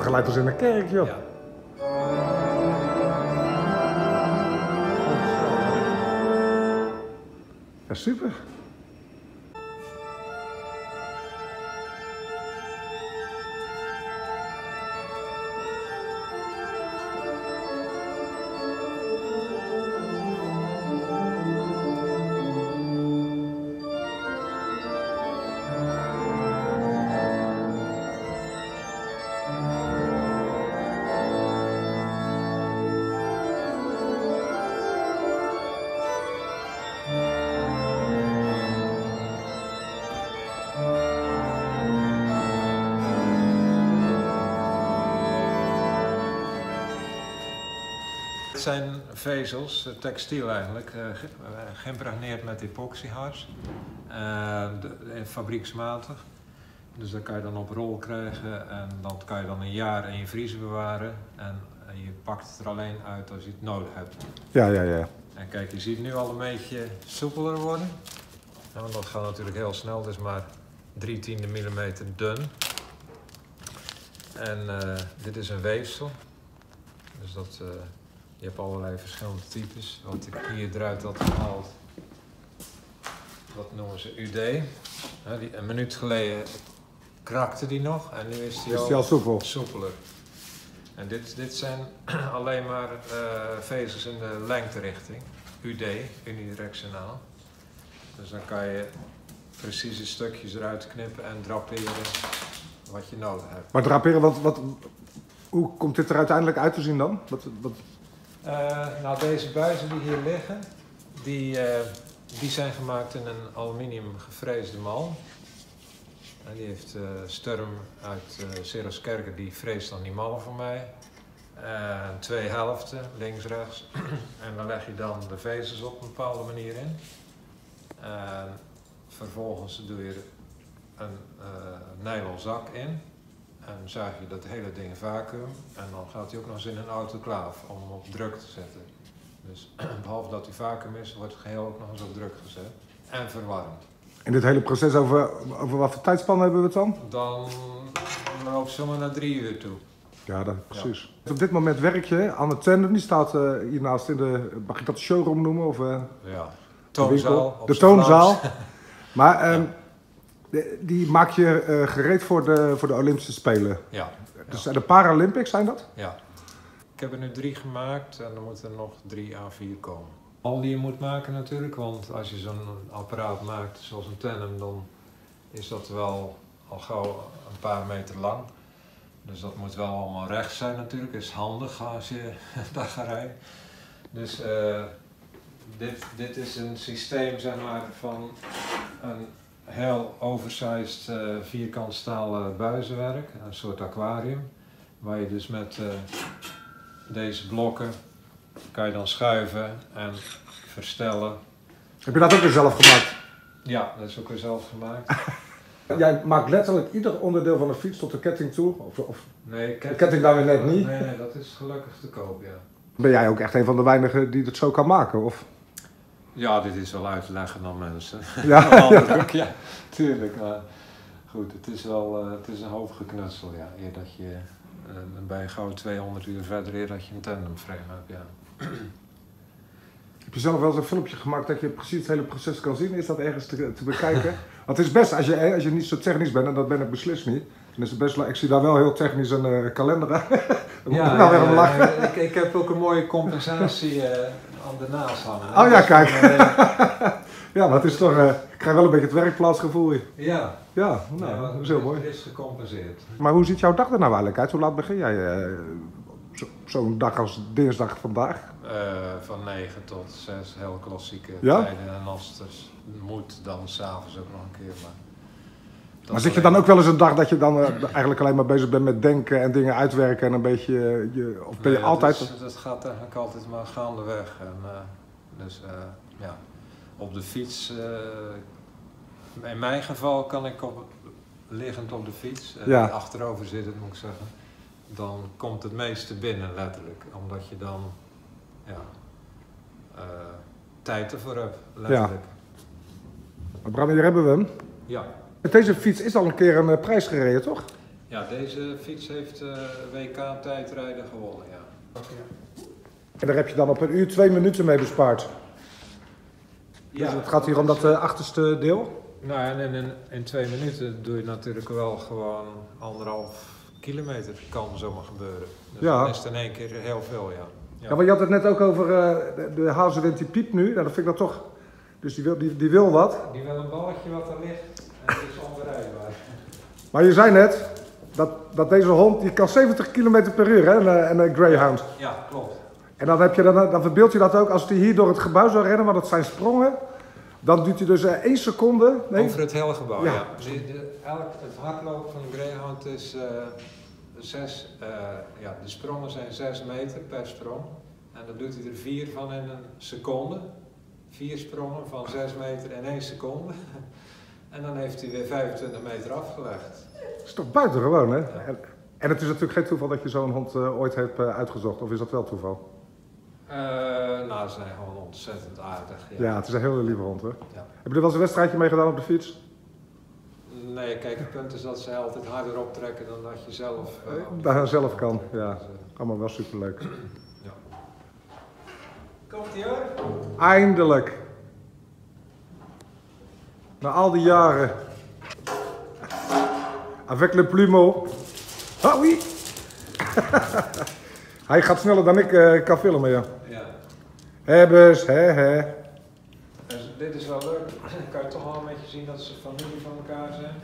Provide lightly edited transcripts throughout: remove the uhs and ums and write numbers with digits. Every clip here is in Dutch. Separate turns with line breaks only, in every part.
gelijk als in een kerk, joh.
Ja.
Ja, super.
Het zijn vezels, textiel eigenlijk, geïmpregneerd met epoxyhars, fabrieksmatig. Dus dat kan je dan op rol krijgen en dat kan je dan een jaar in je vriezer bewaren en je pakt het er alleen uit als je het nodig hebt.
Ja, ja, ja.
En kijk, je ziet nu al een beetje soepeler worden. Nou, dat gaat natuurlijk heel snel, het is maar 3/10 millimeter dun. En dit is een weefsel, dus dat... je hebt allerlei verschillende types. Wat ik hier eruit had gehaald, dat noemen ze UD. Een minuut geleden krakte die nog en nu is die al soepeler. En dit zijn alleen maar vezels in de lengterichting. UD, unidirectionaal. Dus dan kan je precieze stukjes eruit knippen en draperen wat je nodig hebt.
Maar draperen, hoe komt dit er uiteindelijk uit te zien dan?
Nou, deze buizen die hier liggen, die zijn gemaakt in een aluminium gefreesde mal. En die heeft Sturm uit Seroskerke, die freest dan die mallen voor mij. 2 helften, links, rechts. En dan leg je dan de vezels op een bepaalde manier in. Vervolgens doe je een nylon zak in. En zuig je dat hele ding vacuüm en dan gaat hij ook nog eens in een autoclave om hem op druk te zetten. Dus behalve dat hij vacuüm is, wordt het geheel ook nog eens op druk gezet en verwarmd.
En dit hele proces, over wat voor tijdspan hebben we het dan?
Dan loopt het zomaar naar 3 uur toe.
Ja, dat precies. Ja. Op dit moment werk je aan het tandem, die staat hiernaast in de, mag ik dat de showroom noemen? Of,
ja, toonzaal.
De toonzaal. Maar die maak je gereed voor de Olympische Spelen.
Ja.
Dus de Paralympics zijn dat?
Ja. Ik heb er nu 3 gemaakt en er moeten er nog 3 à 4 komen. Al die je moet maken natuurlijk, want als je zo'n apparaat maakt zoals een tandem, dan is dat wel al gauw een paar meter lang. Dus dat moet wel allemaal recht zijn natuurlijk, is handig als je daar gaat rijden. Dus dit is een systeem zeg maar van een heel oversized vierkant stalen buizenwerk, een soort aquarium, waar je dus met deze blokken kan je dan schuiven en verstellen.
Heb je dat ook weer zelf gemaakt?
Ja, dat is ook weer zelf gemaakt.
Jij maakt letterlijk ieder onderdeel van de fiets tot de ketting toe?
Nee,
de ketting daar weer net niet?
Nee, dat is gelukkig te koop, ja.
Ben jij ook echt een van de weinigen die het zo kan maken? Of?
Ja, dit is wel uit te leggen dan mensen.
Ja,
ja, tuurlijk. Maar goed, het is wel het is een hoofdgeknutsel, ja. Eer dat je bij gauw 200 uur verder, eer dat je een tandemframe hebt, ja.
Heb je zelf wel eens een filmpje gemaakt dat je precies het hele proces kan zien? Is dat ergens te bekijken? Want het is best, als je niet zo technisch bent, en dat ben ik beslist niet, dan is het best, ik zie daar wel heel technisch een kalender aan. Dan moet ik nou weer om lachen.
Ik heb ook een mooie compensatie aan de naast hangen.
Oh ja, kijk. Ja, maar het is toch, ik krijg wel een beetje het werkplaatsgevoel.
Ja.
Ja, nou, dat is heel mooi.
Het is gecompenseerd.
Maar hoe ziet jouw dag er nou eigenlijk uit? Hoe laat begin jij zo'n dag als dinsdag vandaag?
Van 9 tot 6, heel klassieke
ja?
tijden. En als het moet, dan s'avonds ook nog een keer.
Maar zit je dan ook wel eens een dag dat je dan eigenlijk alleen maar bezig bent met denken en dingen uitwerken en een beetje, of ben je altijd...
Dat gaat eigenlijk altijd maar gaandeweg. En, ja, op de fiets, in mijn geval kan ik liggend op de fiets, achterover zitten moet ik zeggen, dan komt het meeste binnen letterlijk. Omdat je dan tijd ervoor hebt, letterlijk.
Ja. Bram, hier hebben we hem.
Ja.
Deze fiets is al een keer een prijs gereden, toch?
Ja, deze fiets heeft WK tijdrijden gewonnen, ja.
En daar heb je dan op een uur 2 minuten mee bespaard.
Ja,
dus het gaat hier om dat achterste deel?
Nou ja, en in 2 minuten doe je natuurlijk wel gewoon 1,5 kilometer, kan zomaar gebeuren. Dus dan is het in 1 keer heel veel, ja.
Ja, maar je had het net ook over de hazenwind die piept nu. Nou, dat vind ik dan toch... Dus die wil wat.
Die wil een balletje wat er ligt en het is onbereikbaar.
Maar je zei net dat deze hond, die kan 70 km per uur, hè, een greyhound.
Ja, klopt.
En dan verbeeld je dat ook als hij hier door het gebouw zou rennen, want dat zijn sprongen. Dan duurt hij dus 1 seconde. Nee?
Over het hele gebouw,
ja.
ja. Het hardlopen van een greyhound is 6, de sprongen zijn 6 meter per sprong. En dan doet hij er 4 van in een seconde. 4 sprongen van 6 meter in 1 seconde. En dan heeft hij weer 25 meter afgelegd.
Dat is toch buitengewoon, hè?
Ja.
En het is natuurlijk geen toeval dat je zo'n hond ooit hebt uitgezocht, of is dat wel toeval?
Nou, ze zijn gewoon ontzettend aardig.
Ja, het is een hele lieve hond, hè?
Ja.
Heb je er wel eens een wedstrijdje mee gedaan op de fiets?
Nee, kijk, het punt is dat ze altijd harder optrekken dan dat je zelf...
Daar zelf kan, ja. Allemaal wel superleuk.
Ja. Komt-ie hoor!
Eindelijk! Na al die jaren. Avec le plumeau. Ah oui! Hij gaat sneller dan ik kan filmen, ja.
Ja.
Hebbers, hè.
Dus dit is wel leuk. Dan kan je toch al een beetje zien dat ze familie van elkaar zijn.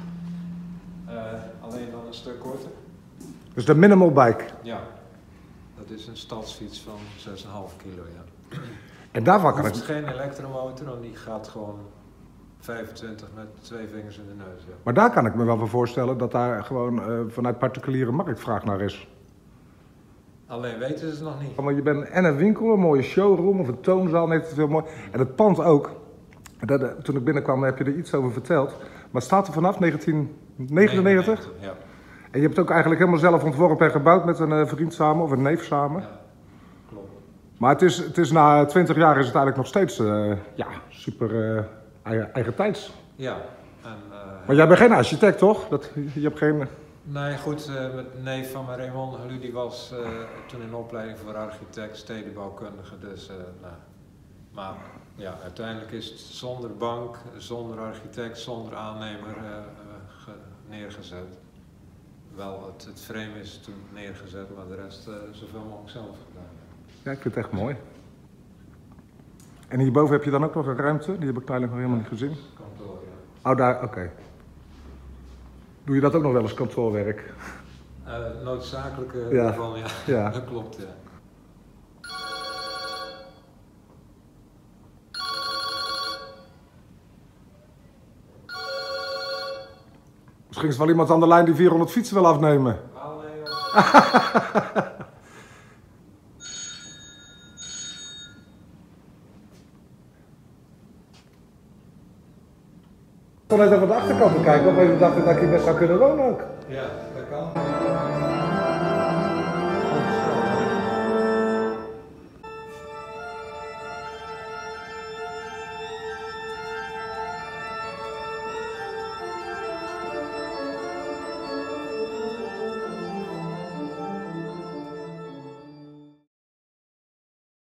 Alleen dan een stuk korter.
Dus de minimal bike.
Ja. Dat is een stadsfiets van 6,5 kilo, ja.
En daarvan kan
Het
ik...
is geen elektromotor, want die gaat gewoon 25 met 2 vingers in de neus. Ja.
Maar daar kan ik me wel van voorstellen dat daar gewoon vanuit particuliere markt vraag naar is.
Alleen weten ze het nog niet.
Want je bent en een winkel, een mooie showroom of een toonzaal, net te veel mooi. En het pand ook. Toen ik binnenkwam heb je er iets over verteld. Maar het staat er vanaf 1999.
Ja.
En je hebt het ook eigenlijk helemaal zelf ontworpen en gebouwd met een vriend samen of een neef samen.
Ja, klopt.
Maar het is na 20 jaar is het eigenlijk nog steeds super eigentijds.
Ja. En,
Maar jij bent geen architect, toch? Je hebt geen...
Nee, goed, met neef van mijn Raymond Halu, die was toen in opleiding voor architect, stedenbouwkundige, dus nou. Maar ja, uiteindelijk is het zonder bank, zonder architect, zonder aannemer neergezet. Wel, het frame is toen neergezet, maar de rest zoveel mogelijk zelf gedaan.
Ja, ik vind het echt mooi. En hierboven heb je dan ook nog een ruimte, die heb ik eigenlijk nog helemaal niet gezien.
Kantoor, ja.
Oh, daar, oké. Doe je dat ook nog wel eens kantoorwerk?
Noodzakelijke
Ja.
ervan, ja.
Ja.
Dat klopt, ja.
Misschien is er wel iemand aan de lijn die 400 fietsen wil afnemen.
Wel, nee, joh.
Ik kon net even aan de achterkant te kijken, opeens dacht ik dat ik hier best zou kunnen wonen ook.
Ja, dat kan.